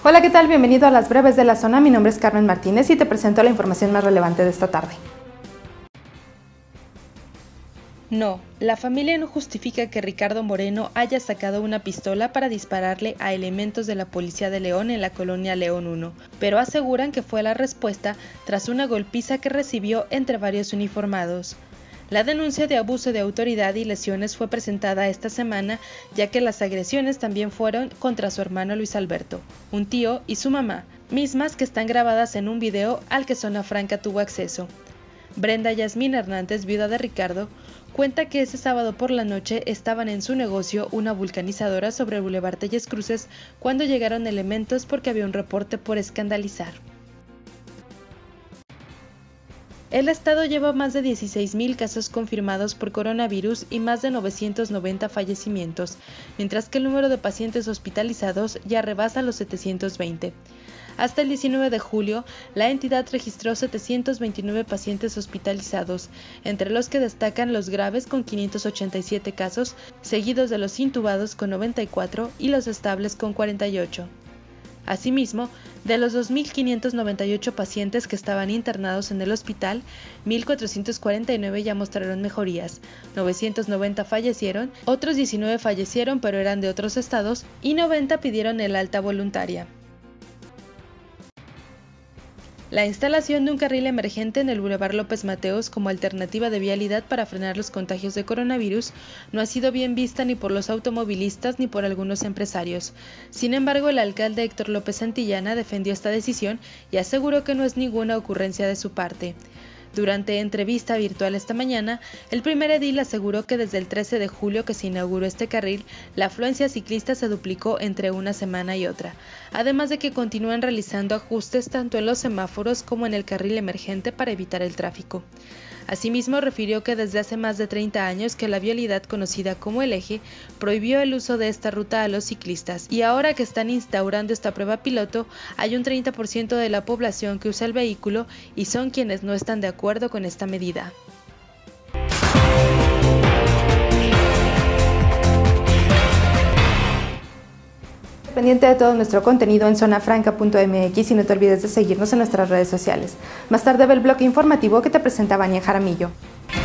Hola, ¿qué tal? Bienvenido a las breves de la zona. Mi nombre es Carmen Martínez y te presento la información más relevante de esta tarde. No, la familia no justifica que Ricardo Moreno haya sacado una pistola para dispararle a elementos de la Policía de León en la colonia León 1, pero aseguran que fue la respuesta tras una golpiza que recibió entre varios uniformados. La denuncia de abuso de autoridad y lesiones fue presentada esta semana, ya que las agresiones también fueron contra su hermano Luis Alberto, un tío y su mamá, mismas que están grabadas en un video al que Zona Franca tuvo acceso. Brenda Yasmín Hernández, viuda de Ricardo, cuenta que ese sábado por la noche estaban en su negocio, una vulcanizadora sobre el Boulevard Telles Cruces, cuando llegaron elementos porque había un reporte por escandalizar. El estado lleva más de 16,000 casos confirmados por coronavirus y más de 990 fallecimientos, mientras que el número de pacientes hospitalizados ya rebasa los 720. Hasta el 19 de julio, la entidad registró 729 pacientes hospitalizados, entre los que destacan los graves con 587 casos, seguidos de los intubados con 94 y los estables con 48. Asimismo, de los 2.598 pacientes que estaban internados en el hospital, 1.449 ya mostraron mejorías, 990 fallecieron, otros 19 fallecieron pero eran de otros estados y 90 pidieron el alta voluntaria. La instalación de un carril emergente en el Boulevard López Mateos como alternativa de vialidad para frenar los contagios de coronavirus no ha sido bien vista ni por los automovilistas ni por algunos empresarios. Sin embargo, el alcalde Héctor López Santillana defendió esta decisión y aseguró que no es ninguna ocurrencia de su parte. Durante entrevista virtual esta mañana, el primer edil aseguró que desde el 13 de julio que se inauguró este carril, la afluencia ciclista se duplicó entre una semana y otra, además de que continúan realizando ajustes tanto en los semáforos como en el carril emergente para evitar el tráfico. Asimismo, refirió que desde hace más de 30 años que la vialidad conocida como El Eje prohibió el uso de esta ruta a los ciclistas y ahora que están instaurando esta prueba piloto, hay un 30% de la población que usa el vehículo y son quienes no están de acuerdo con esta medida. Pendiente de todo nuestro contenido en zonafranca.mx y no te olvides de seguirnos en nuestras redes sociales. Más tarde ve el bloque informativo que te presenta Vania Jaramillo.